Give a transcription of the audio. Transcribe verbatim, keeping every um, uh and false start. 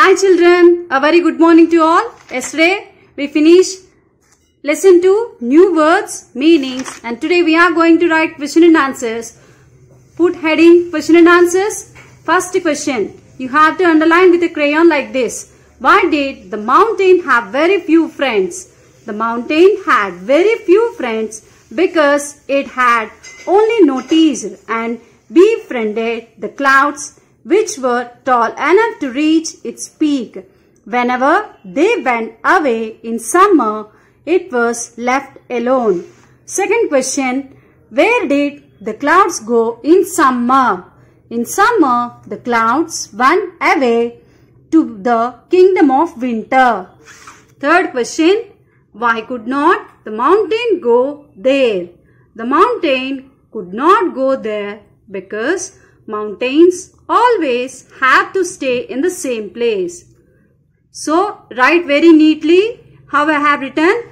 Hi children, a very good morning to all. Yesterday we finished lesson two, new words, meanings, and today we are going to write question and answers. Put heading question and answers. First question, you have to underline with a crayon like this. Why did the mountain have very few friends? The mountain had very few friends because it had only noticed and befriended the clouds which were tall enough to reach its peak. Whenever they went away in summer, it was left alone. Second question, where did the clouds go in summer? In summer, the clouds went away to the kingdom of winter. Third question, why could not the mountain go there? The mountain could not go there because mountains always have to stay in the same place. So, write very neatly how I have written.